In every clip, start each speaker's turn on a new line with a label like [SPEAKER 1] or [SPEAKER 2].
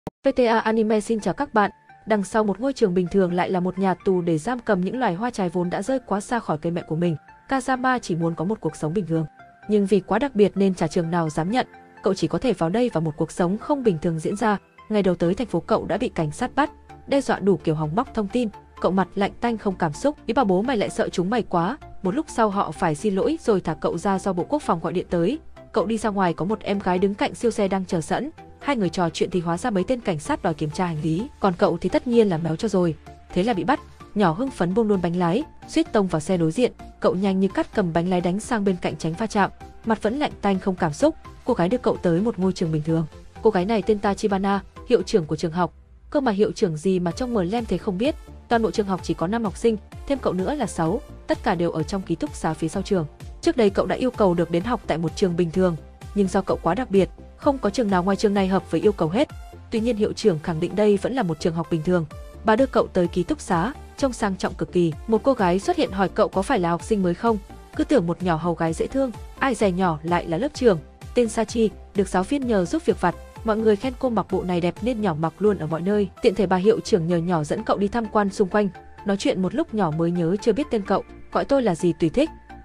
[SPEAKER 1] VTA Anime xin chào các bạn. Đằng sau một ngôi trường bình thường lại là một nhà tù để giam cầm những loài hoa trái vốn đã rơi quá xa khỏi cây mẹ của mình. Kazama chỉ muốn có một cuộc sống bình thường, nhưng vì quá đặc biệt nên chả trường nào dám nhận. Cậu chỉ có thể vào đây và một cuộc sống không bình thường diễn ra. Ngày đầu tới thành phố cậu đã bị cảnh sát bắt, đe dọa đủ kiểu hòng bóc thông tin. Cậu mặt lạnh tanh không cảm xúc, ý bảo bố mày lại sợ chúng mày quá. Một lúc sau họ phải xin lỗi rồi thả cậu ra do Bộ Quốc phòng gọi điện tới. Cậu đi ra ngoài có một em gái đứng cạnh siêu xe đang chờ sẵn. Hai người trò chuyện thì hóa ra mấy tên cảnh sát đòi kiểm tra hành lý, còn cậu thì tất nhiên là méo cho rồi. Thế là bị bắt. Nhỏ hưng phấn buông luôn bánh lái, suýt tông vào xe đối diện. Cậu nhanh như cắt cầm bánh lái đánh sang bên cạnh tránh va chạm, mặt vẫn lạnh tanh không cảm xúc. Cô gái đưa cậu tới một ngôi trường bình thường. Cô gái này tên Tachibana, hiệu trưởng của trường học. Cơ mà hiệu trưởng gì mà trông mờ lem thế không biết. Toàn bộ trường học chỉ có 5 học sinh, thêm cậu nữa là 6, tất cả đều ở trong ký túc xá phía sau trường. Trước đây cậu đã yêu cầu được đến học tại một trường bình thường, nhưng do cậu quá đặc biệt, không có trường nào ngoài trường này hợp với yêu cầu hết. Tuy nhiên hiệu trưởng khẳng định đây vẫn là một trường học bình thường. Bà đưa cậu tới ký túc xá, trông sang trọng cực kỳ. Một cô gái xuất hiện hỏi cậu có phải là học sinh mới không. Cứ tưởng một nhỏ hầu gái dễ thương, ai dè nhỏ lại là lớp trưởng. Tên Sachi, được giáo viên nhờ giúp việc vặt. Mọi người khen cô mặc bộ này đẹp nên nhỏ mặc luôn ở mọi nơi. Tiện thể bà hiệu trưởng nhờ nhỏ dẫn cậu đi tham quan xung quanh. Nói chuyện một lúc nhỏ mới nhớ chưa biết tên cậu. Gọi tôi là gì tùy thích.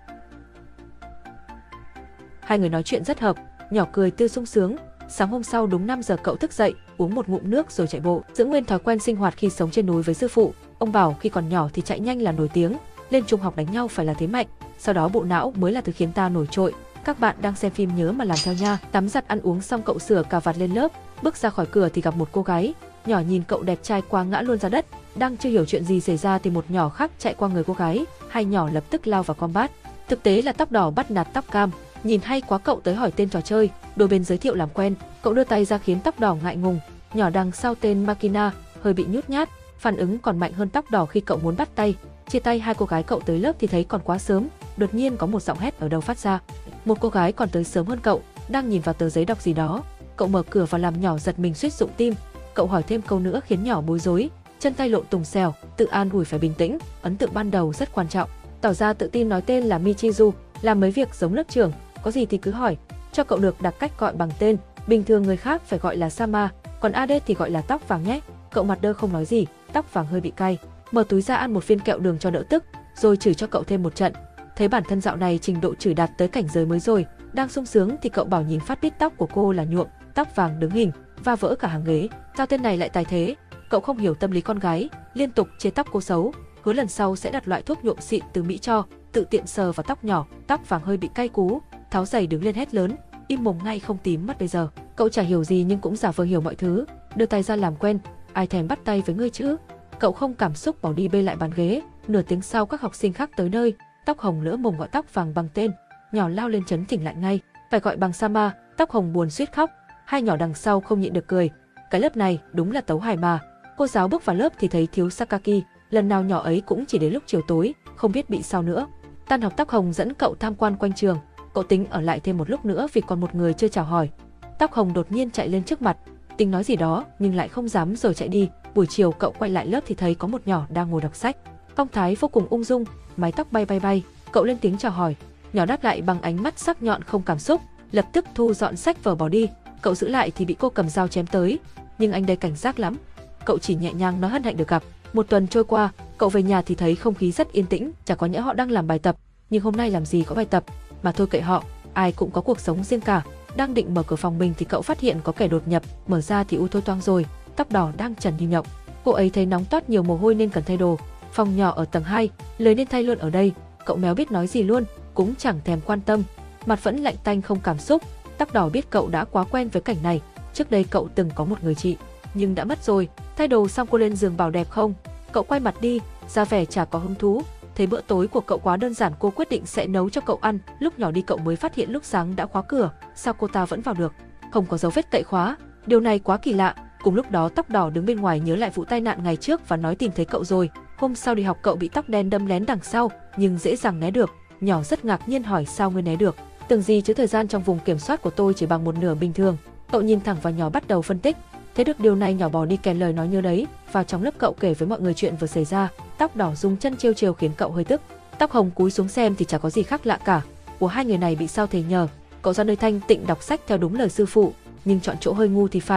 [SPEAKER 1] Hai người nói chuyện rất hợp. Nhỏ cười tươi sung sướng. Sáng hôm sau đúng 5 giờ cậu thức dậy, uống một ngụm nước rồi chạy bộ. Giữ nguyên thói quen sinh hoạt khi sống trên núi với sư phụ. Ông bảo khi còn nhỏ thì chạy nhanh là nổi tiếng, lên trung học đánh nhau phải là thế mạnh. Sau đó bộ não mới là thứ khiến ta nổi trội. Các bạn đang xem phim nhớ mà làm theo nha. Tắm giặt ăn uống xong cậu sửa cà vạt lên lớp, bước ra khỏi cửa thì gặp một cô gái. Nhỏ nhìn cậu đẹp trai quá ngã luôn ra đất. Đang chưa hiểu chuyện gì xảy ra thì một nhỏ khác chạy qua người cô gái. Hai nhỏ lập tức lao vào combat. Thực tế là tóc đỏ bắt nạt tóc cam. Nhìn hay quá cậu tới hỏi tên trò chơi, đôi bên giới thiệu làm quen. Cậu đưa tay ra khiến tóc đỏ ngại ngùng. Nhỏ đằng sau tên Makina hơi bị nhút nhát, phản ứng còn mạnh hơn tóc đỏ khi cậu muốn bắt tay. Chia tay hai cô gái cậu tới lớp thì thấy còn quá sớm. Đột nhiên có một giọng hét ở đâu phát ra. Một cô gái còn tới sớm hơn cậu, đang nhìn vào tờ giấy đọc gì đó. Cậu mở cửa vào làm nhỏ giật mình suýt rụng tim. Cậu hỏi thêm câu nữa khiến nhỏ bối rối, chân tay lộn tùng xèo, tự an ủi phải bình tĩnh, ấn tượng ban đầu rất quan trọng. Tỏ ra tự tin nói tên là Michizu, làm mấy việc giống lớp trưởng, có gì thì cứ hỏi, cho cậu được đặt cách gọi bằng tên. Bình thường người khác phải gọi là Sama, còn AD thì gọi là tóc vàng nhé. Cậu mặt đơ không nói gì, tóc vàng hơi bị cay, mở túi ra ăn một viên kẹo đường cho đỡ tức, rồi chửi cho cậu thêm một trận. Thấy bản thân dạo này trình độ chửi đạt tới cảnh giới mới rồi, đang sung sướng thì cậu bảo nhìn phát bít tóc của cô là nhuộm. Tóc vàng đứng hình, va vỡ cả hàng ghế. Sao tên này lại tài thế? Cậu không hiểu tâm lý con gái, liên tục chê tóc cô xấu, hứa lần sau sẽ đặt loại thuốc nhuộm xịn từ Mỹ cho. Tự tiện sờ vào tóc nhỏ, tóc vàng hơi bị cay cú, tháo giày đứng lên hét lớn, im mồm ngay không tím mất bây giờ. Cậu chả hiểu gì nhưng cũng giả vờ hiểu mọi thứ, đưa tay ra làm quen, ai thèm bắt tay với ngươi chứ. Cậu không cảm xúc bỏ đi bê lại bàn ghế. Nửa tiếng sau các học sinh khác tới nơi, tóc hồng lỡ mồm gọi tóc vàng bằng tên. Nhỏ lao lên chấn chỉnh lại ngay, phải gọi bằng Sama. Tóc hồng buồn suýt khóc. Hai nhỏ đằng sau không nhịn được cười. Cái lớp này đúng là tấu hài mà. Cô giáo bước vào lớp thì thấy thiếu Sakaki, lần nào nhỏ ấy cũng chỉ đến lúc chiều tối, không biết bị sao nữa. Tan học tóc hồng dẫn cậu tham quan quanh trường. Cậu tính ở lại thêm một lúc nữa vì còn một người chưa chào hỏi. Tóc hồng đột nhiên chạy lên trước mặt, tính nói gì đó nhưng lại không dám rồi chạy đi. Buổi chiều cậu quay lại lớp thì thấy có một nhỏ đang ngồi đọc sách, phong thái vô cùng ung dung, mái tóc bay bay bay. Cậu lên tiếng chào hỏi, nhỏ đáp lại bằng ánh mắt sắc nhọn không cảm xúc, lập tức thu dọn sách vở bỏ đi. Cậu giữ lại thì bị cô cầm dao chém tới, nhưng anh đây cảnh giác lắm. Cậu chỉ nhẹ nhàng nói hân hạnh được gặp. Một tuần trôi qua, cậu về nhà thì thấy không khí rất yên tĩnh, chả có nhẽ họ đang làm bài tập, nhưng hôm nay làm gì có bài tập, mà thôi kệ họ, ai cũng có cuộc sống riêng cả. Đang định mở cửa phòng mình thì cậu phát hiện có kẻ đột nhập, mở ra thì thôi toang rồi, tóc đỏ đang trần như nhộng. Cô ấy thấy nóng toát nhiều mồ hôi nên cần thay đồ, phòng nhỏ ở tầng 2, lời nên thay luôn ở đây. Cậu méo biết nói gì luôn, cũng chẳng thèm quan tâm, mặt vẫn lạnh tanh không cảm xúc. Tóc đỏ biết cậu đã quá quen với cảnh này, trước đây cậu từng có một người chị, nhưng đã mất rồi. Thay đồ xong cô lên giường bảo đẹp không, cậu quay mặt đi, ra vẻ chả có hứng thú. Thấy bữa tối của cậu quá đơn giản cô quyết định sẽ nấu cho cậu ăn. Lúc nhỏ đi cậu mới phát hiện lúc sáng đã khóa cửa, sao cô ta vẫn vào được, không có dấu vết cậy khóa, điều này quá kỳ lạ. Cùng lúc đó tóc đỏ đứng bên ngoài nhớ lại vụ tai nạn ngày trước và nói tìm thấy cậu rồi. Hôm sau đi học cậu bị tóc đen đâm lén đằng sau nhưng dễ dàng né được. Nhỏ rất ngạc nhiên hỏi sao ngươi né được. Tưởng gì chứ thời gian trong vùng kiểm soát của tôi chỉ bằng một nửa bình thường. Cậu nhìn thẳng vào nhỏ bắt đầu phân tích. Thế được điều này nhỏ bỏ đi kèm lời nói nhớ đấy, vào trong lớp cậu kể với mọi người chuyện vừa xảy ra. Tóc đỏ dùng chân trêu trêu khiến cậu hơi tức. Tóc hồng cúi xuống xem thì chả có gì khác lạ cả. Của hai người này bị sao thầy nhờ. Cậu ra nơi thanh tịnh đọc sách theo đúng lời sư phụ, nhưng chọn chỗ hơi ngu thì phải.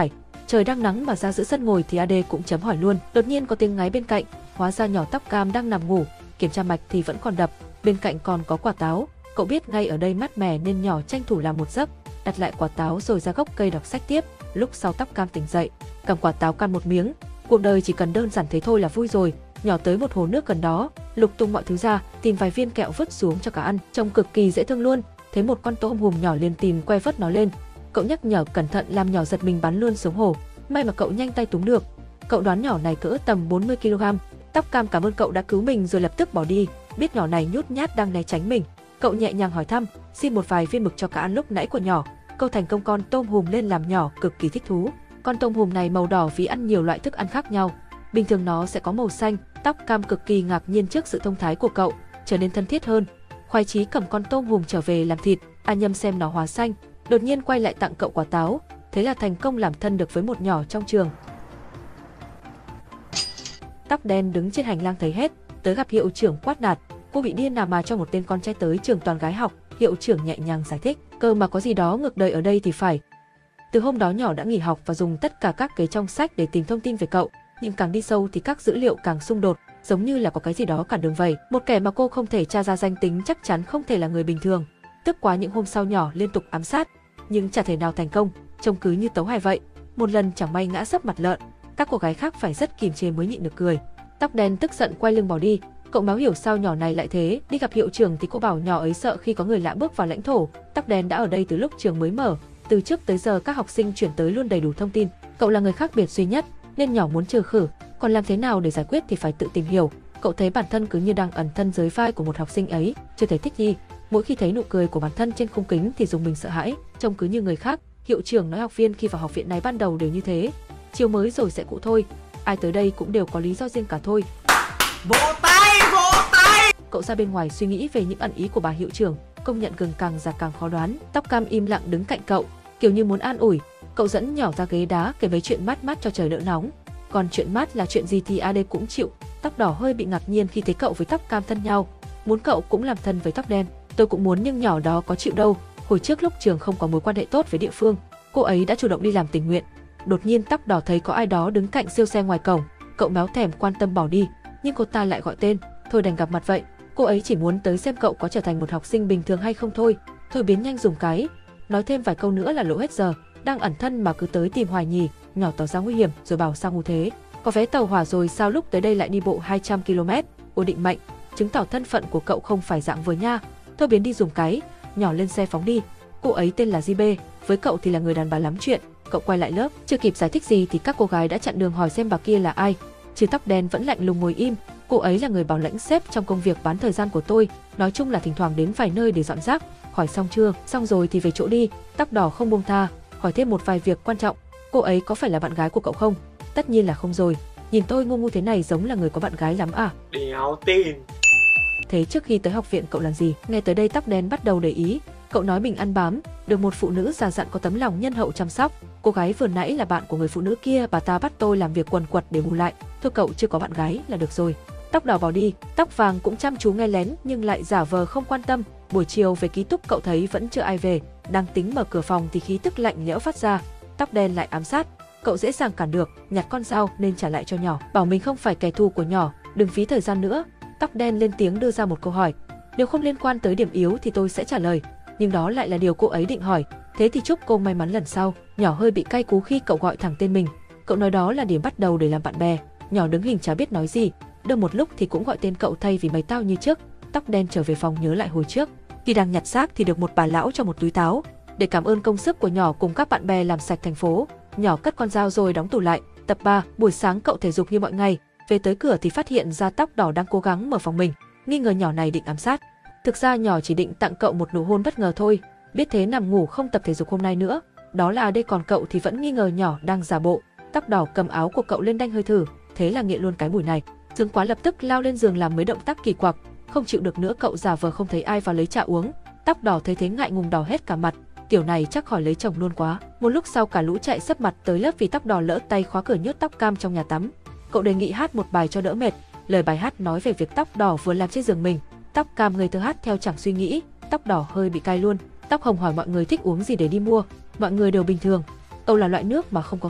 [SPEAKER 1] Trời đang nắng mà ra giữa sân ngồi thì AD cũng chấm hỏi luôn. Đột nhiên có tiếng ngáy bên cạnh, hóa ra nhỏ tóc cam đang nằm ngủ, kiểm tra mạch thì vẫn còn đập, bên cạnh còn có quả táo. Cậu biết ngay ở đây mát mẻ nên nhỏ tranh thủ làm một giấc, đặt lại quả táo rồi ra gốc cây đọc sách tiếp. Lúc sau tóc cam tỉnh dậy, cầm quả táo căn một miếng. Cuộc đời chỉ cần đơn giản thế thôi là vui rồi. Nhỏ tới một hồ nước gần đó, lục tung mọi thứ ra, tìm vài viên kẹo vứt xuống cho cả ăn, trông cực kỳ dễ thương luôn. Thấy một con tôm hùm nhỏ liền tìm que vớt nó lên. Cậu nhắc nhở cẩn thận làm nhỏ giật mình bắn luôn xuống hồ. May mà cậu nhanh tay túm được. Cậu đoán nhỏ này cỡ tầm 40 kg. Tóc cam cảm ơn cậu đã cứu mình rồi lập tức bỏ đi. Biết nhỏ này nhút nhát đang né tránh mình, cậu nhẹ nhàng hỏi thăm, xin một vài viên mực cho cả ăn lúc nãy của nhỏ. Câu thành công con tôm hùm lên làm nhỏ cực kỳ thích thú. Con tôm hùm này màu đỏ vì ăn nhiều loại thức ăn khác nhau. Bình thường nó sẽ có màu xanh. Tóc cam cực kỳ ngạc nhiên trước sự thông thái của cậu, trở nên thân thiết hơn. Khoái chí cầm con tôm hùm trở về làm thịt. A Nhâm xem nó hóa xanh, đột nhiên quay lại tặng cậu quả táo. Thế là thành công làm thân được với một nhỏ trong trường. Tóc đen đứng trên hành lang thấy hết, tới gặp hiệu trưởng quát nạt. Cô bị điên nào mà cho một tên con trai tới trường toàn gái học. Hiệu trưởng nhẹ nhàng giải thích, cơ mà có gì đó ngược đời ở đây thì phải. Từ hôm đó nhỏ đã nghỉ học và dùng tất cả các cái trong sách để tìm thông tin về cậu. Nhưng càng đi sâu thì các dữ liệu càng xung đột, giống như là có cái gì đó cản đường vậy. Một kẻ mà cô không thể tra ra danh tính chắc chắn không thể là người bình thường. Tức quá những hôm sau nhỏ liên tục ám sát, nhưng chả thể nào thành công, trông cứ như tấu hài vậy. Một lần chẳng may ngã sấp mặt lợn, các cô gái khác phải rất kìm chế mới nhịn được cười. Tóc đen tức giận quay lưng bỏ đi. Cậu máu hiểu sao nhỏ này lại thế. Đi gặp hiệu trưởng thì cô bảo nhỏ ấy sợ khi có người lạ bước vào lãnh thổ. Tóc đen đã ở đây từ lúc trường mới mở, từ trước tới giờ các học sinh chuyển tới luôn đầy đủ thông tin. Cậu là người khác biệt duy nhất nên nhỏ muốn trừ khử, còn làm thế nào để giải quyết thì phải tự tìm hiểu. Cậu thấy bản thân cứ như đang ẩn thân dưới vai của một học sinh ấy, chưa thấy thích gì. Mỗi khi thấy nụ cười của bản thân trên khung kính thì dùng mình sợ hãi, trông cứ như người khác. Hiệu trưởng nói học viên khi vào học viện này ban đầu đều như thế, chiều mới rồi sẽ cũ thôi. Ai tới đây cũng đều có lý do riêng cả thôi.
[SPEAKER 2] Vỗ tay, vỗ tay!
[SPEAKER 1] Cậu ra bên ngoài suy nghĩ về những ẩn ý của bà hiệu trưởng, công nhận gừng càng già càng khó đoán. Tóc cam im lặng đứng cạnh cậu, kiểu như muốn an ủi. Cậu dẫn nhỏ ra ghế đá kể mấy chuyện mát mát cho trời đỡ nóng. Còn chuyện mát là chuyện gì thì AD cũng chịu. Tóc đỏ hơi bị ngạc nhiên khi thấy cậu với tóc cam thân nhau, muốn cậu cũng làm thân với tóc đen. Tôi cũng muốn nhưng nhỏ đó có chịu đâu. Hồi trước lúc trường không có mối quan hệ tốt với địa phương, cô ấy đã chủ động đi làm tình nguyện. Đột nhiên tóc đỏ thấy có ai đó đứng cạnh siêu xe ngoài cổng, cậu méo thèm quan tâm bỏ đi, nhưng cô ta lại gọi tên, thôi đành gặp mặt vậy. Cô ấy chỉ muốn tới xem cậu có trở thành một học sinh bình thường hay không thôi. Thôi biến nhanh dùng cái, nói thêm vài câu nữa là lỗ hết giờ. Đang ẩn thân mà cứ tới tìm hoài nhì. Nhỏ tỏ ra nguy hiểm rồi bảo sao ngu thế, có vé tàu hỏa rồi sao lúc tới đây lại đi bộ 200 km. Ô định mệnh, chứng tỏ thân phận của cậu không phải dạng vừa nha. Thôi biến đi dùng cái, nhỏ lên xe phóng đi. Cô ấy tên là JB, với cậu thì là người đàn bà lắm chuyện. Cậu quay lại lớp, chưa kịp giải thích gì thì các cô gái đã chặn đường hỏi xem bà kia là ai. Chứ tóc đen vẫn lạnh lùng ngồi im. Cô ấy là người bảo lãnh sếp trong công việc bán thời gian của tôi, nói chung là thỉnh thoảng đến vài nơi để dọn rác. Hỏi xong chưa? Xong rồi thì về chỗ đi. Tóc đỏ không buông tha, hỏi thêm một vài việc quan trọng. Cô ấy có phải là bạn gái của cậu không? Tất nhiên là không rồi. Nhìn tôi ngu ngu thế này giống là người có bạn gái lắm à?
[SPEAKER 2] Đéo tin.
[SPEAKER 1] Thế trước khi tới học viện cậu làm gì? Nghe tới đây tóc đen bắt đầu để ý. Cậu nói mình ăn bám, được một phụ nữ già dặn có tấm lòng nhân hậu chăm sóc. Cô gái vừa nãy là bạn của người phụ nữ kia, bà ta bắt tôi làm việc quần quật để bù lại. Thôi cậu chưa có bạn gái là được rồi. Tóc đỏ bỏ đi, tóc vàng cũng chăm chú nghe lén nhưng lại giả vờ không quan tâm. Buổi chiều về ký túc cậu thấy vẫn chưa ai về, đang tính mở cửa phòng thì khí tức lạnh lẽo phát ra. Tóc đen lại ám sát, cậu dễ dàng cản được, nhặt con dao nên trả lại cho nhỏ, bảo mình không phải kẻ thù của nhỏ, đừng phí thời gian nữa. Tóc đen lên tiếng đưa ra một câu hỏi, nếu không liên quan tới điểm yếu thì tôi sẽ trả lời, nhưng đó lại là điều cô ấy định hỏi. Thế thì chúc cô may mắn lần sau. Nhỏ hơi bị cay cú khi cậu gọi thẳng tên mình. Cậu nói đó là điểm bắt đầu để làm bạn bè. Nhỏ đứng hình chả biết nói gì, được một lúc thì cũng gọi tên cậu thay vì mày tao như trước. Tóc đen trở về phòng nhớ lại hồi trước, khi đang nhặt xác thì được một bà lão cho một túi táo. Để cảm ơn công sức của nhỏ cùng các bạn bè làm sạch thành phố, nhỏ cất con dao rồi đóng tủ lại. Tập 3, buổi sáng cậu thể dục như mọi ngày, về tới cửa thì phát hiện ra tóc đỏ đang cố gắng mở phòng mình, nghi ngờ nhỏ này định ám sát. Thực ra nhỏ chỉ định tặng cậu một nụ hôn bất ngờ thôi, biết thế nằm ngủ không tập thể dục hôm nay nữa. Đó là đây, còn cậu thì vẫn nghi ngờ nhỏ đang giả bộ. Tóc đỏ cầm áo của cậu lên đanh hơi thử, thế là nghiện luôn cái mùi này. Dương Quá lập tức lao lên giường làm mấy động tác kỳ quặc, không chịu được nữa cậu giả vờ không thấy ai vào lấy trà uống. Tóc đỏ thấy thế ngại ngùng đỏ hết cả mặt, tiểu này chắc khỏi lấy chồng luôn quá. Một lúc sau cả lũ chạy sấp mặt tới lớp vì tóc đỏ lỡ tay khóa cửa nhốt tóc cam trong nhà tắm. Cậu đề nghị hát một bài cho đỡ mệt, lời bài hát nói về việc tóc đỏ vừa làm trên giường mình. Tóc cam ngây thơ hát theo chẳng suy nghĩ, tóc đỏ hơi bị cay luôn. Tóc hồng hỏi mọi người thích uống gì để đi mua, mọi người đều bình thường. Âu là loại nước mà không có ga,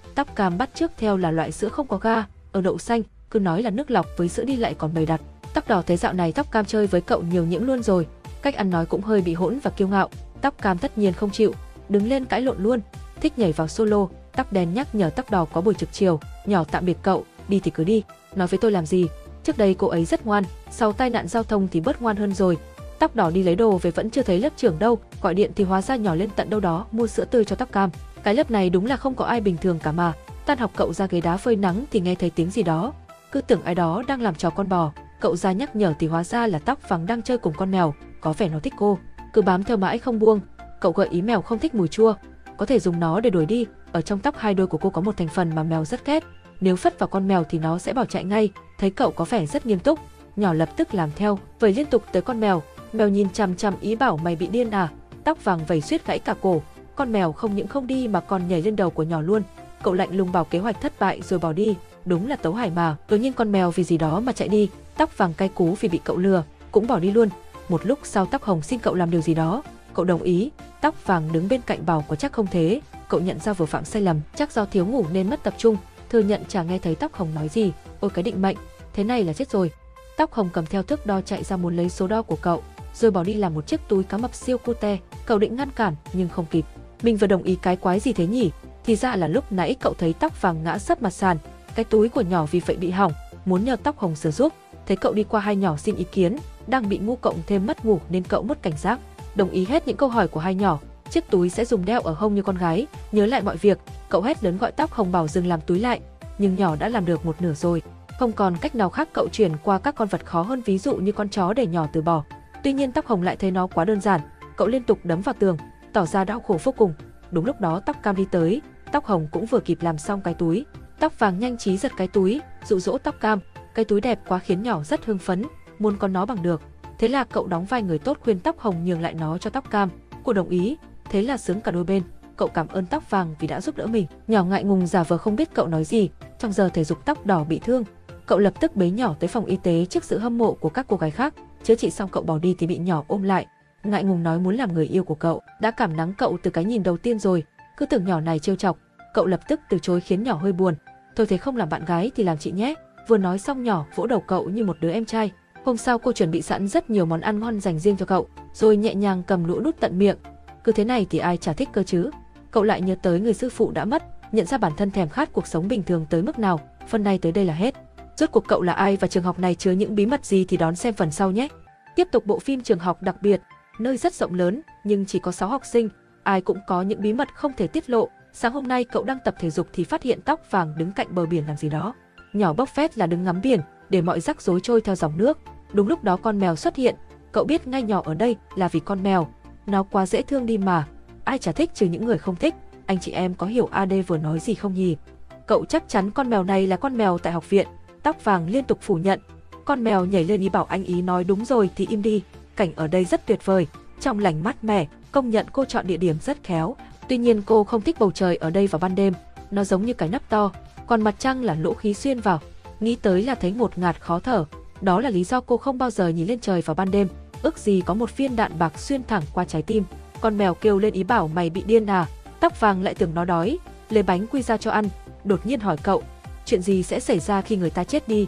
[SPEAKER 1] Tóc cam bắt chước theo là loại sữa không có ga, ở đậu xanh, cứ nói là nước lọc với sữa đi lại còn bày đặt. Tóc đỏ thấy dạo này tóc cam chơi với cậu nhiều nhiễm luôn rồi, cách ăn nói cũng hơi bị hỗn và kiêu ngạo. Tóc cam tất nhiên không chịu, đứng lên cãi lộn luôn, thích nhảy vào solo. Tóc đen nhắc nhở tóc đỏ có buổi trực chiều, nhỏ tạm biệt cậu, đi thì cứ đi, nói với tôi làm gì. Trước đây cô ấy rất ngoan, sau tai nạn giao thông thì bớt ngoan hơn rồi. Tóc đỏ đi lấy đồ về vẫn chưa thấy lớp trưởng đâu, gọi điện thì hóa ra nhỏ lên tận đâu đó mua sữa tươi cho tóc cam. Cái lớp này đúng là không có ai bình thường cả mà. Tan học cậu ra ghế đá phơi nắng thì nghe thấy tiếng gì đó, cứ tưởng ai đó đang làm trò con bò. Cậu ra nhắc nhở thì hóa ra là tóc vàng đang chơi cùng con mèo, có vẻ nó thích cô, cứ bám theo mãi không buông. Cậu gợi ý mèo không thích mùi chua, có thể dùng nó để đuổi đi. Ở trong tóc hai đôi của cô có một thành phần mà mèo rất ghét, nếu phất vào con mèo thì nó sẽ bỏ chạy ngay. Thấy cậu có vẻ rất nghiêm túc, nhỏ lập tức làm theo, vẩy liên tục tới con mèo. Mèo nhìn chằm chằm ý bảo mày bị điên à. Tóc vàng vẩy suýt gãy cả cổ, con mèo không những không đi mà còn nhảy lên đầu của nhỏ luôn. Cậu lạnh lùng bảo kế hoạch thất bại rồi bỏ đi, đúng là tấu hài mà. Đột nhiên con mèo vì gì đó mà chạy đi, tóc vàng cay cú vì bị cậu lừa, cũng bỏ đi luôn. Một lúc sau tóc hồng xin cậu làm điều gì đó, cậu đồng ý. Tóc vàng đứng bên cạnh bảo có chắc không thế. Cậu nhận ra vừa phạm sai lầm, chắc do thiếu ngủ nên mất tập trung, thừa nhận chả nghe thấy tóc hồng nói gì. Ôi cái định mệnh, thế này là chết rồi. Tóc hồng cầm theo thước đo chạy ra muốn lấy số đo của cậu, rồi bỏ đi làm một chiếc túi cá mập siêu cute. Cậu định ngăn cản nhưng không kịp. Mình vừa đồng ý cái quái gì thế nhỉ? Thì ra là lúc nãy cậu thấy tóc vàng ngã sấp mặt sàn, cái túi của nhỏ vì vậy bị hỏng, muốn nhờ tóc hồng sửa giúp. Thấy cậu đi qua hai nhỏ xin ý kiến, đang bị ngu cộng thêm mất ngủ nên cậu mất cảnh giác, đồng ý hết những câu hỏi của hai nhỏ. Chiếc túi sẽ dùng đeo ở hông như con gái. Nhớ lại mọi việc, cậu hét lớn gọi tóc hồng bảo dừng làm túi lại, nhưng nhỏ đã làm được một nửa rồi. Không còn cách nào khác, cậu chuyển qua các con vật khó hơn, ví dụ như con chó để nhỏ từ bỏ. Tuy nhiên tóc hồng lại thấy nó quá đơn giản, cậu liên tục đấm vào tường, tỏ ra đau khổ vô cùng. Đúng lúc đó tóc cam đi tới, tóc hồng cũng vừa kịp làm xong cái túi. Tóc vàng nhanh trí giật cái túi, dụ dỗ tóc cam. Cái túi đẹp quá khiến nhỏ rất hưng phấn, muốn có nó bằng được. Thế là cậu đóng vai người tốt khuyên tóc hồng nhường lại nó cho tóc cam. Cô đồng ý, thế là sướng cả đôi bên. Cậu cảm ơn tóc vàng vì đã giúp đỡ mình. Nhỏ ngại ngùng giả vờ không biết cậu nói gì. Trong giờ thể dục tóc đỏ bị thương, cậu lập tức bế nhỏ tới phòng y tế trước sự hâm mộ của các cô gái khác. Chữa trị xong cậu bỏ đi thì bị nhỏ ôm lại, ngại ngùng nói muốn làm người yêu của cậu. Đã cảm nắng cậu từ cái nhìn đầu tiên rồi, cứ tưởng nhỏ này trêu chọc. Cậu lập tức từ chối khiến nhỏ hơi buồn. Thôi thế không làm bạn gái thì làm chị nhé. Vừa nói xong nhỏ vỗ đầu cậu như một đứa em trai. Hôm sau cô chuẩn bị sẵn rất nhiều món ăn ngon dành riêng cho cậu, rồi nhẹ nhàng cầm đũa đút tận miệng. Cứ thế này thì ai chả thích cơ chứ. Cậu lại nhớ tới người sư phụ đã mất, nhận ra bản thân thèm khát cuộc sống bình thường tới mức nào. Phần này tới đây là hết. Rốt cuộc cậu là ai và trường học này chứa những bí mật gì thì đón xem phần sau nhé. Tiếp tục bộ phim Trường học đặc biệt, nơi rất rộng lớn nhưng chỉ có 6 học sinh, ai cũng có những bí mật không thể tiết lộ. Sáng hôm nay cậu đang tập thể dục thì phát hiện tóc vàng đứng cạnh bờ biển làm gì đó. Nhỏ bốc phét là đứng ngắm biển, để mọi rắc rối trôi theo dòng nước. Đúng lúc đó con mèo xuất hiện, cậu biết ngay nhỏ ở đây là vì con mèo. Nó quá dễ thương đi mà, ai chả thích trừ những người không thích. Anh chị em có hiểu AD vừa nói gì không nhỉ? Cậu chắc chắn con mèo này là con mèo tại học viện. Tóc vàng liên tục phủ nhận. Con mèo nhảy lên ý bảo anh ý nói đúng rồi thì im đi. Cảnh ở đây rất tuyệt vời, trong lành mát mẻ, công nhận cô chọn địa điểm rất khéo. Tuy nhiên cô không thích bầu trời ở đây vào ban đêm, nó giống như cái nắp to, còn mặt trăng là lỗ khí xuyên vào. Nghĩ tới là thấy ngột ngạt khó thở. Đó là lý do cô không bao giờ nhìn lên trời vào ban đêm, ước gì có một viên đạn bạc xuyên thẳng qua trái tim. Con mèo kêu lên ý bảo mày bị điên à. Tóc vàng lại tưởng nó đói, lấy bánh quy ra cho ăn, đột nhiên hỏi cậu, chuyện gì sẽ xảy ra khi người ta chết đi?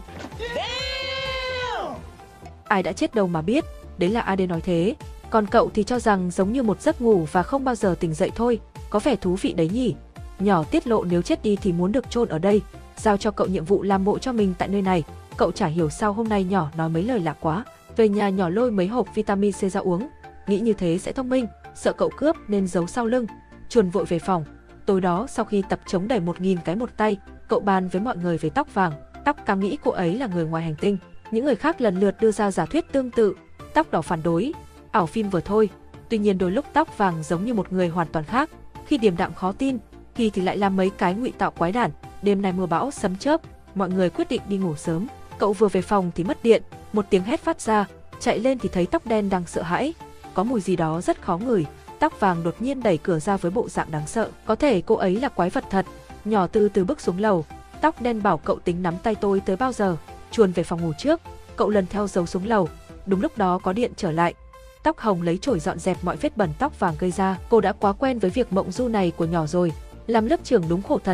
[SPEAKER 1] Ai đã chết đâu mà biết, đấy là AD nói thế. Còn cậu thì cho rằng giống như một giấc ngủ và không bao giờ tỉnh dậy thôi, có vẻ thú vị đấy nhỉ. Nhỏ tiết lộ nếu chết đi thì muốn được chôn ở đây, giao cho cậu nhiệm vụ làm mộ cho mình tại nơi này. Cậu chả hiểu sao hôm nay nhỏ nói mấy lời lạ quá. Về nhà nhỏ lôi mấy hộp vitamin C ra uống, nghĩ như thế sẽ thông minh, sợ cậu cướp nên giấu sau lưng, chuồn vội về phòng. Tối đó sau khi tập chống đẩy 1000 cái một tay, cậu bàn với mọi người về tóc vàng. Tóc cam nghĩ cô ấy là người ngoài hành tinh, những người khác lần lượt đưa ra giả thuyết tương tự. Tóc đỏ phản đối, ảo phim vừa thôi. Tuy nhiên đôi lúc tóc vàng giống như một người hoàn toàn khác, khi điềm đạm khó tin, khi thì lại làm mấy cái ngụy tạo quái đản. Đêm nay mưa bão sấm chớp, mọi người quyết định đi ngủ sớm. Cậu vừa về phòng thì mất điện, một tiếng hét phát ra, chạy lên thì thấy tóc đen đang sợ hãi, có mùi gì đó rất khó ngửi. Tóc vàng đột nhiên đẩy cửa ra với bộ dạng đáng sợ, có thể cô ấy là quái vật thật. Nhỏ từ từ bước xuống lầu, tóc đen bảo cậu tính nắm tay tôi tới bao giờ, chuồn về phòng ngủ trước. Cậu lần theo dấu xuống lầu, đúng lúc đó có điện trở lại. Tóc hồng lấy chổi dọn dẹp mọi vết bẩn tóc vàng gây ra. Cô đã quá quen với việc mộng du này của nhỏ rồi, làm lớp trưởng đúng khổ thật.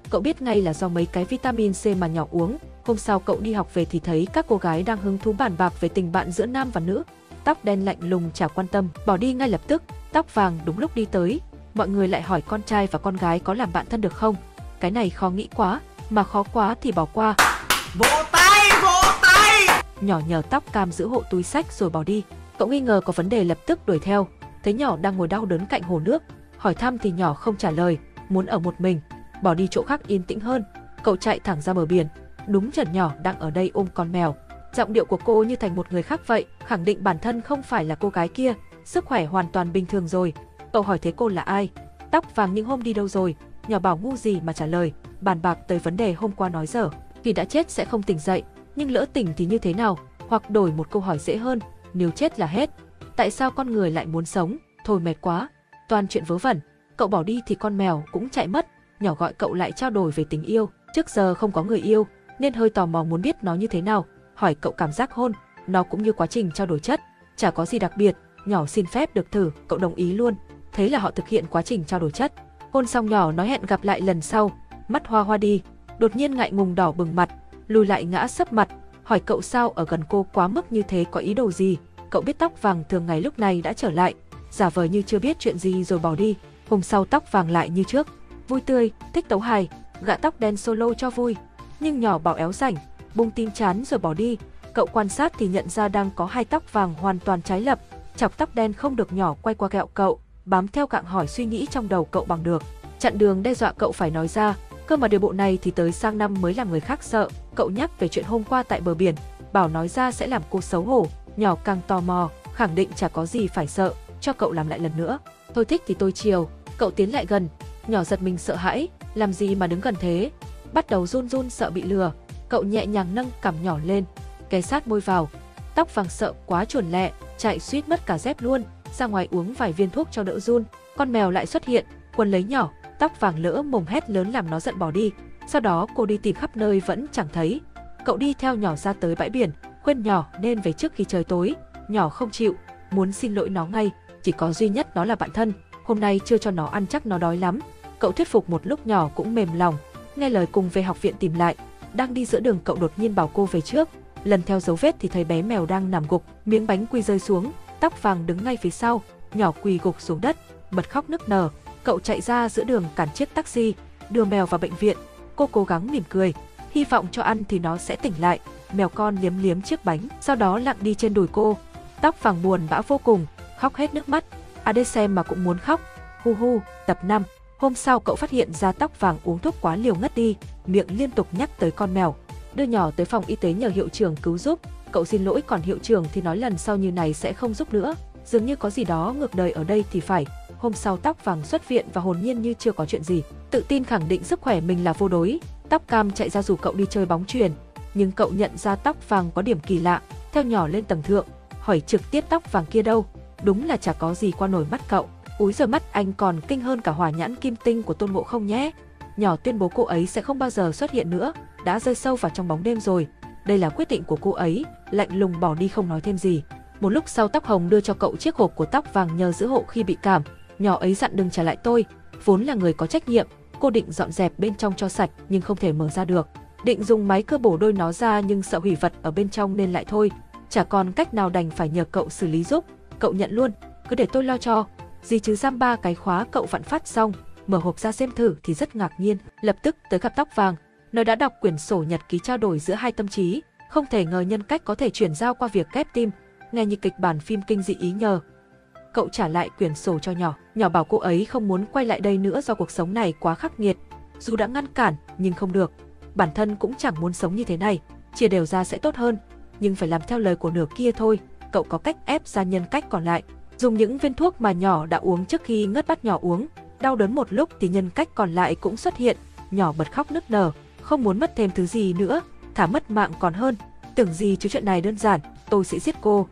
[SPEAKER 1] Cậu biết ngay là do mấy cái vitamin C mà nhỏ uống. Hôm sau cậu đi học về thì thấy các cô gái đang hứng thú bàn bạc về tình bạn giữa nam và nữ. Tóc đen lạnh lùng chả quan tâm, bỏ đi ngay lập tức. Tóc vàng đúng lúc đi tới, mọi người lại hỏi con trai và con gái có làm bạn thân được không. Cái này khó nghĩ quá, mà khó quá thì bỏ qua.
[SPEAKER 2] Vỗ tay, vỗ tay.
[SPEAKER 1] Nhỏ nhờ tóc cam giữ hộ túi xách rồi bỏ đi. Cậu nghi ngờ có vấn đề lập tức đuổi theo, thấy nhỏ đang ngồi đau đớn cạnh hồ nước, hỏi thăm thì nhỏ không trả lời, muốn ở một mình, bỏ đi chỗ khác yên tĩnh hơn. Cậu chạy thẳng ra bờ biển, đúng Trần nhỏ đang ở đây ôm con mèo. Giọng điệu của cô như thành một người khác vậy, khẳng định bản thân không phải là cô gái kia, sức khỏe hoàn toàn bình thường rồi. Cậu hỏi thế cô là ai? Tóc vàng những hôm đi đâu rồi? Nhỏ bảo ngu gì mà trả lời, bàn bạc tới vấn đề hôm qua nói dở. Khi đã chết sẽ không tỉnh dậy, nhưng lỡ tỉnh thì như thế nào? Hoặc đổi một câu hỏi dễ hơn, nếu chết là hết, tại sao con người lại muốn sống? Thôi mệt quá, toàn chuyện vớ vẩn. Cậu bỏ đi thì con mèo cũng chạy mất. Nhỏ gọi cậu lại trao đổi về tình yêu, trước giờ không có người yêu nên hơi tò mò muốn biết nó như thế nào. Hỏi cậu cảm giác hôn, nó cũng như quá trình trao đổi chất, chả có gì đặc biệt. Nhỏ xin phép được thử, cậu đồng ý luôn. Thế là họ thực hiện quá trình trao đổi chất. Hôn xong nhỏ nói hẹn gặp lại lần sau. Mắt hoa hoa đi, đột nhiên ngại ngùng đỏ bừng mặt, lùi lại ngã sấp mặt, hỏi cậu sao ở gần cô quá mức như thế, có ý đồ gì. Cậu biết tóc vàng thường ngày lúc này đã trở lại, giả vờ như chưa biết chuyện gì rồi bỏ đi. Hôm sau tóc vàng lại như trước, vui tươi, thích tấu hài, gã tóc đen solo cho vui. Nhưng nhỏ bảo éo rảnh, bung tin chán rồi bỏ đi. Cậu quan sát thì nhận ra đang có hai tóc vàng hoàn toàn trái lập. Chọc tóc đen không được, nhỏ quay qua ghẹo cậu, bám theo cạng hỏi suy nghĩ trong đầu cậu bằng được. Chặn đường đe dọa cậu phải nói ra, cơ mà điều bộ này thì tới sang năm mới làm người khác sợ. Cậu nhắc về chuyện hôm qua tại bờ biển, bảo nói ra sẽ làm cô xấu hổ. Nhỏ càng tò mò, khẳng định chả có gì phải sợ, cho cậu làm lại lần nữa. Thôi thích thì tôi chiều. Cậu tiến lại gần, nhỏ giật mình sợ hãi, làm gì mà đứng gần thế, bắt đầu run run sợ bị lừa. Cậu nhẹ nhàng nâng cằm nhỏ lên, kề sát môi vào. Tóc vàng sợ quá chuồn lẹ, chạy suýt mất cả dép luôn, ra ngoài uống vài viên thuốc cho đỡ run. Con mèo lại xuất hiện, quấn lấy nhỏ, tóc vàng lỡ mồm hét lớn làm nó giận bỏ đi. Sau đó cô đi tìm khắp nơi vẫn chẳng thấy. Cậu đi theo nhỏ ra tới bãi biển, khuyên nhỏ nên về trước khi trời tối. Nhỏ không chịu, muốn xin lỗi nó ngay, chỉ có duy nhất nó là bạn thân, hôm nay chưa cho nó ăn chắc nó đói lắm. Cậu thuyết phục một lúc nhỏ cũng mềm lòng, nghe lời cùng về học viện tìm lại. Đang đi giữa đường cậu đột nhiên bảo cô về trước, lần theo dấu vết thì thấy bé mèo đang nằm gục, miếng bánh quy rơi xuống, tóc vàng đứng ngay phía sau, nhỏ quỳ gục xuống đất, bật khóc nức nở. Cậu chạy ra giữa đường cản chiếc taxi, đưa mèo vào bệnh viện. Cô cố gắng mỉm cười, hy vọng cho ăn thì nó sẽ tỉnh lại. Mèo con liếm liếm chiếc bánh, sau đó lặng đi trên đùi cô. Tóc vàng buồn bã vô cùng, khóc hết nước mắt. Đi xem mà cũng muốn khóc. Hu hu. Tập 5. Hôm sau cậu phát hiện ra tóc vàng uống thuốc quá liều ngất đi, miệng liên tục nhắc tới con mèo. Đưa nhỏ tới phòng y tế nhờ hiệu trưởng cứu giúp. Cậu xin lỗi, còn hiệu trưởng thì nói lần sau như này sẽ không giúp nữa. Dường như có gì đó ngược đời ở đây thì phải. Hôm sau tóc vàng xuất viện và hồn nhiên như chưa có chuyện gì, tự tin khẳng định sức khỏe mình là vô đối. Tóc cam chạy ra rủ cậu đi chơi bóng chuyền, nhưng cậu nhận ra tóc vàng có điểm kỳ lạ, theo nhỏ lên tầng thượng, hỏi trực tiếp tóc vàng kia đâu. Đúng là chả có gì qua nổi mắt cậu. Úi giời, mắt anh còn kinh hơn cả hỏa nhãn kim tinh của Tôn Ngộ Không nhé. Nhỏ tuyên bố cô ấy sẽ không bao giờ xuất hiện nữa, đã rơi sâu vào trong bóng đêm rồi. Đây là quyết định của cô ấy, lạnh lùng bỏ đi không nói thêm gì. Một lúc sau tóc hồng đưa cho cậu chiếc hộp của tóc vàng nhờ giữ hộ khi bị cảm. Nhỏ ấy dặn đừng trả lại tôi, vốn là người có trách nhiệm. Cô định dọn dẹp bên trong cho sạch nhưng không thể mở ra được. Định dùng máy cơ bổ đôi nó ra nhưng sợ hủy vật ở bên trong nên lại thôi. Chả còn cách nào đành phải nhờ cậu xử lý giúp. Cậu nhận luôn, cứ để tôi lo cho. Gì chứ giam 3 cái khóa. Cậu vặn phát xong, mở hộp ra xem thử thì rất ngạc nhiên. Lập tức tới gặp tóc vàng. Nó đã đọc quyển sổ nhật ký trao đổi giữa hai tâm trí. Không thể ngờ nhân cách có thể chuyển giao qua việc ghép tim, nghe như kịch bản phim kinh dị ý nhờ. Cậu trả lại quyển sổ cho nhỏ. Nhỏ bảo cô ấy không muốn quay lại đây nữa do cuộc sống này quá khắc nghiệt. Dù đã ngăn cản nhưng không được. Bản thân cũng chẳng muốn sống như thế này. Chia đều ra sẽ tốt hơn, nhưng phải làm theo lời của nửa kia thôi. Cậu có cách ép ra nhân cách còn lại. Dùng những viên thuốc mà nhỏ đã uống trước khi ngất bắt nhỏ uống. Đau đớn một lúc thì nhân cách còn lại cũng xuất hiện. Nhỏ bật khóc nức nở, không muốn mất thêm thứ gì nữa, thả mất mạng còn hơn. Tưởng gì chứ chuyện này đơn giản, tôi sẽ giết cô.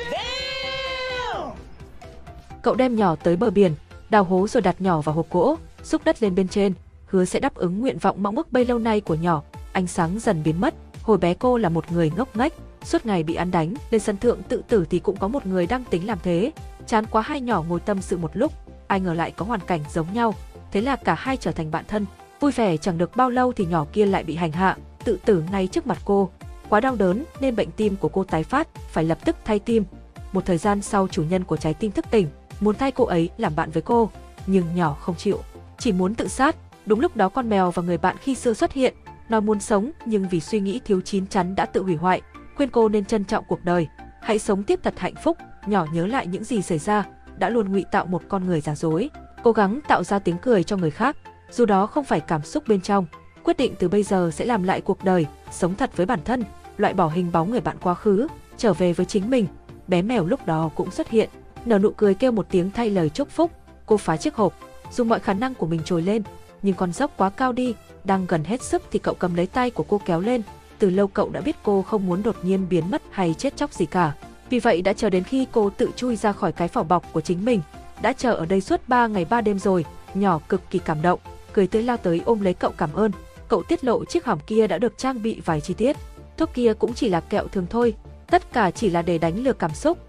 [SPEAKER 1] Cậu đem nhỏ tới bờ biển, đào hố rồi đặt nhỏ vào hộp gỗ, xúc đất lên bên trên, hứa sẽ đáp ứng nguyện vọng mong ước bấy lâu nay của nhỏ. Ánh sáng dần biến mất. Hồi bé cô là một người ngốc nghếch, suốt ngày bị ăn đánh, lên sân thượng tự tử thì cũng có một người đang tính làm thế. Chán quá hai nhỏ ngồi tâm sự một lúc, ai ngờ lại có hoàn cảnh giống nhau, thế là cả hai trở thành bạn thân. Vui vẻ chẳng được bao lâu thì nhỏ kia lại bị hành hạ, tự tử ngay trước mặt cô. Quá đau đớn nên bệnh tim của cô tái phát, phải lập tức thay tim. Một thời gian sau chủ nhân của trái tim thức tỉnh, muốn thay cô ấy làm bạn với cô, nhưng nhỏ không chịu, chỉ muốn tự sát. Đúng lúc đó con mèo và người bạn khi xưa xuất hiện, nó muốn sống nhưng vì suy nghĩ thiếu chín chắn đã tự hủy hoại, khuyên cô nên trân trọng cuộc đời, hãy sống tiếp thật hạnh phúc. Nhỏ nhớ lại những gì xảy ra, đã luôn ngụy tạo một con người giả dối, cố gắng tạo ra tiếng cười cho người khác, dù đó không phải cảm xúc bên trong. Quyết định từ bây giờ sẽ làm lại cuộc đời, sống thật với bản thân, loại bỏ hình bóng người bạn quá khứ, trở về với chính mình. Bé mèo lúc đó cũng xuất hiện, nở nụ cười kêu một tiếng thay lời chúc phúc. Cô phá chiếc hộp, dùng mọi khả năng của mình trồi lên, nhưng con dốc quá cao đi, đang gần hết sức thì cậu cầm lấy tay của cô kéo lên. Từ lâu cậu đã biết cô không muốn đột nhiên biến mất hay chết chóc gì cả, vì vậy đã chờ đến khi cô tự chui ra khỏi cái vỏ bọc của chính mình. Đã chờ ở đây suốt 3 ngày 3 đêm rồi. Nhỏ cực kỳ cảm động, cười tươi lao tới ôm lấy cậu cảm ơn. Cậu tiết lộ chiếc hòm kia đã được trang bị vài chi tiết, thuốc kia cũng chỉ là kẹo thường thôi, tất cả chỉ là để đánh lừa cảm xúc.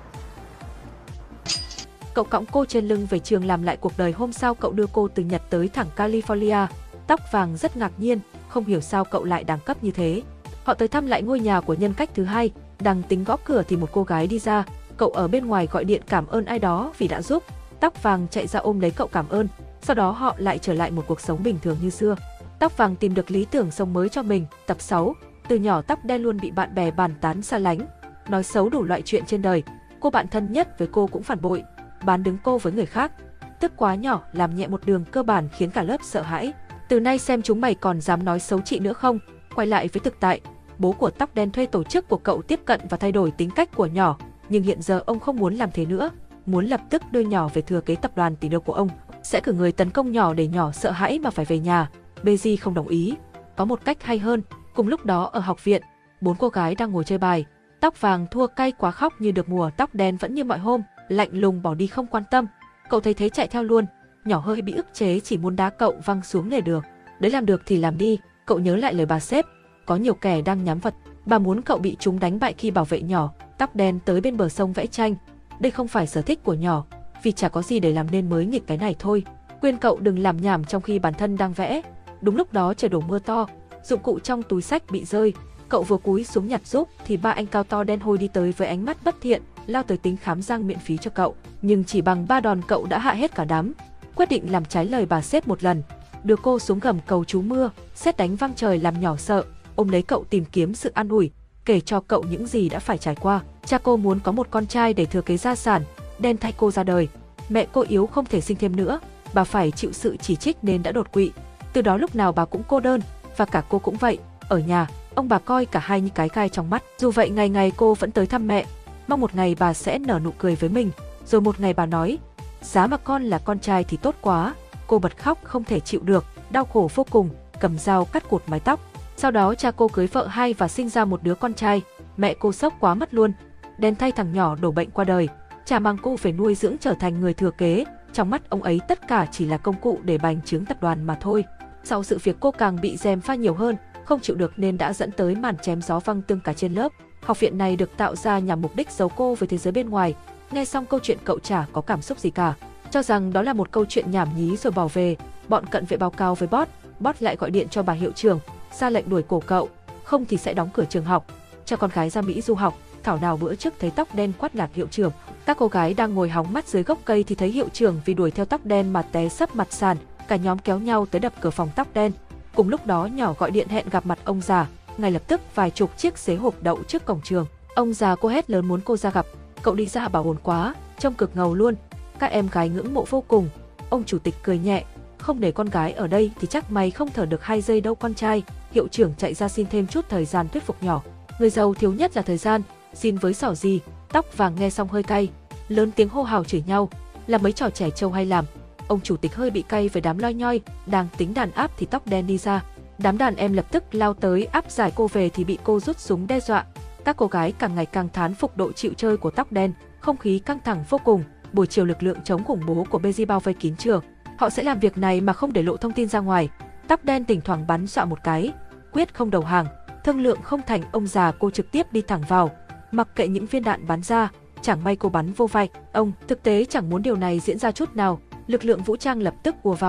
[SPEAKER 1] Cậu cõng cô trên lưng về trường làm lại cuộc đời. Hôm sau cậu đưa cô từ Nhật tới thẳng California. Tóc vàng rất ngạc nhiên, không hiểu sao cậu lại đẳng cấp như thế. Họ tới thăm lại ngôi nhà của nhân cách thứ hai, đang tính gõ cửa thì một cô gái đi ra. Cậu ở bên ngoài gọi điện cảm ơn ai đó vì đã giúp. Tóc vàng chạy ra ôm lấy cậu cảm ơn, sau đó họ lại trở lại một cuộc sống bình thường như xưa. Tóc vàng tìm được lý tưởng sống mới cho mình. Tập 6. Từ nhỏ tóc đen luôn bị bạn bè bàn tán xa lánh, nói xấu đủ loại chuyện trên đời. Cô bạn thân nhất với cô cũng phản bội, bán đứng cô với người khác. Tức quá nhỏ làm nhẹ một đường cơ bản khiến cả lớp sợ hãi. Từ nay xem chúng mày còn dám nói xấu chị nữa không? Quay lại với thực tại, bố của tóc đen thuê tổ chức của cậu tiếp cận và thay đổi tính cách của nhỏ, nhưng hiện giờ ông không muốn làm thế nữa, muốn lập tức đưa nhỏ về thừa kế tập đoàn tỷ đô của ông, sẽ cử người tấn công nhỏ để nhỏ sợ hãi mà phải về nhà. Beji không đồng ý, có một cách hay hơn. Cùng lúc đó ở học viện, 4 cô gái đang ngồi chơi bài. Tóc vàng thua cay quá khóc như được mùa. Tóc đen vẫn như mọi hôm, lạnh lùng bỏ đi không quan tâm. Cậu thấy thế chạy theo luôn. Nhỏ hơi bị ức chế, chỉ muốn đá cậu văng xuống lề đường. Đấy, làm được thì làm đi. Cậu nhớ lại lời bà sếp, có nhiều kẻ đang nhắm vật, bà muốn cậu bị chúng đánh bại khi bảo vệ nhỏ. Tóc đen tới bên bờ sông vẽ tranh. Đây không phải sở thích của nhỏ, vì chả có gì để làm nên mới nghịch cái này thôi. Khuyên cậu đừng làm nhảm trong khi bản thân đang vẽ. Đúng lúc đó trời đổ mưa to, dụng cụ trong túi xách bị rơi. Cậu vừa cúi xuống nhặt giúp thì 3 anh cao to đen hôi đi tới với ánh mắt bất thiện, lao tới tính khám răng miễn phí cho cậu. Nhưng chỉ bằng 3 đòn cậu đã hạ hết cả đám. Quyết định làm trái lời bà sếp một lần, đưa cô xuống gầm cầu trú mưa. Sét đánh vang trời làm nhỏ sợ, ôm lấy cậu tìm kiếm sự an ủi, kể cho cậu những gì đã phải trải qua. Cha cô muốn có một con trai để thừa kế gia sản, đen thay cô ra đời. Mẹ cô yếu không thể sinh thêm nữa, bà phải chịu sự chỉ trích nên đã đột quỵ. Từ đó lúc nào bà cũng cô đơn, và cả cô cũng vậy. Ở nhà, ông bà coi cả hai như cái gai trong mắt. Dù vậy ngày ngày cô vẫn tới thăm mẹ, mong một ngày bà sẽ nở nụ cười với mình. Rồi một ngày bà nói, giá mà con là con trai thì tốt quá. Cô bật khóc không thể chịu được, đau khổ vô cùng, cầm dao cắt cụt mái tóc. Sau đó cha cô cưới vợ hai và sinh ra một đứa con trai. Mẹ cô sốc quá mất luôn, đen thay thằng nhỏ đổ bệnh qua đời. Cha mang cô về nuôi dưỡng trở thành người thừa kế. Trong mắt ông ấy tất cả chỉ là công cụ để bành trướng tập đoàn mà thôi. Sau sự việc cô càng bị gièm pha nhiều hơn, không chịu được nên đã dẫn tới màn chém gió văng tưng cả trên lớp. Học viện này được tạo ra nhằm mục đích giấu cô với thế giới bên ngoài. Nghe xong câu chuyện cậu chả có cảm xúc gì cả, cho rằng đó là một câu chuyện nhảm nhí rồi bỏ về. Bọn cận vệ báo cáo với boss lại gọi điện cho bà hiệu trưởng, ra lệnh đuổi cổ cậu, không thì sẽ đóng cửa trường học, cho con gái ra Mỹ du học. Thảo nào bữa trước thấy tóc đen quát nạt hiệu trưởng. Các cô gái đang ngồi hóng mắt dưới gốc cây thì thấy hiệu trưởng vì đuổi theo tóc đen mà té sấp mặt sàn, cả nhóm kéo nhau tới đập cửa phòng tóc đen. Cùng lúc đó nhỏ gọi điện hẹn gặp mặt ông già, ngay lập tức vài chục chiếc xế hộp đậu trước cổng trường. Ông già cô hét lớn muốn cô ra gặp. Cậu đi ra bảo ổn quá, trông cực ngầu luôn. Các em gái ngưỡng mộ vô cùng. Ông chủ tịch cười nhẹ, không để con gái ở đây thì chắc mày không thở được 2 giây đâu con trai. Hiệu trưởng chạy ra xin thêm chút thời gian thuyết phục nhỏ. Người giàu thiếu nhất là thời gian, xin với xỏ gì. Tóc vàng nghe xong hơi cay, lớn tiếng hô hào chửi nhau, làm mấy trò trẻ trâu hay làm. Ông chủ tịch hơi bị cay với đám loi nhoi, đang tính đàn áp thì tóc đen đi ra. Đám đàn em lập tức lao tới áp giải cô về thì bị cô rút súng đe dọa. Các cô gái càng ngày càng thán phục độ chịu chơi của tóc đen, không khí căng thẳng vô cùng. Buổi chiều lực lượng chống khủng bố của Beji bao vây kín trường. Họ sẽ làm việc này mà không để lộ thông tin ra ngoài. Tóc đen thỉnh thoảng bắn dọa một cái, quyết không đầu hàng. Thương lượng không thành, ông già cô trực tiếp đi thẳng vào, mặc kệ những viên đạn bắn ra. Chẳng may cô bắn vô vai ông, thực tế chẳng muốn điều này diễn ra chút nào. Lực lượng vũ trang lập tức ùa vào,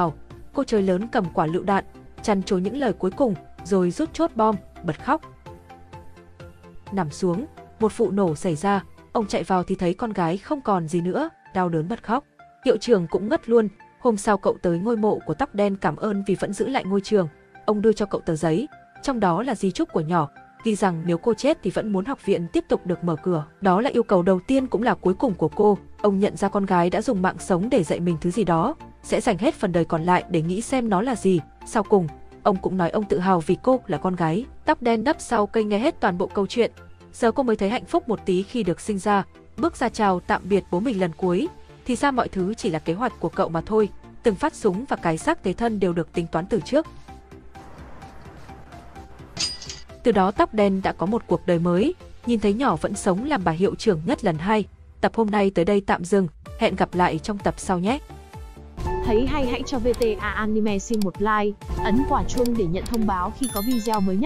[SPEAKER 1] Cô trời lớn cầm quả lựu đạn, chăn chối những lời cuối cùng, rồi rút chốt bom, bật khóc. Nằm xuống, một vụ nổ xảy ra, ông chạy vào thì thấy con gái không còn gì nữa, đau đớn bật khóc. Hiệu trưởng cũng ngất luôn. Hôm sau cậu tới ngôi mộ của tóc đen cảm ơn vì vẫn giữ lại ngôi trường. Ông đưa cho cậu tờ giấy, trong đó là di chúc của nhỏ, ghi rằng nếu cô chết thì vẫn muốn học viện tiếp tục được mở cửa. Đó là yêu cầu đầu tiên cũng là cuối cùng của cô. Ông nhận ra con gái đã dùng mạng sống để dạy mình thứ gì đó, sẽ dành hết phần đời còn lại để nghĩ xem nó là gì. Sau cùng, ông cũng nói ông tự hào vì cô là con gái. Tóc đen nấp sau cây nghe hết toàn bộ câu chuyện. Giờ cô mới thấy hạnh phúc một tí khi được sinh ra, bước ra chào tạm biệt bố mình lần cuối. Thì ra mọi thứ chỉ là kế hoạch của cậu mà thôi. Từng phát súng và cái xác tế thân đều được tính toán từ trước. Từ đó tóc đen đã có một cuộc đời mới. Nhìn thấy nhỏ vẫn sống làm bà hiệu trưởng nhất lần 2. Tập hôm nay tới đây tạm dừng. Hẹn gặp lại trong tập sau nhé.
[SPEAKER 3] Thấy hay hãy cho VTA Anime xin một like, ấn quả chuông để nhận thông báo khi có video mới nhất.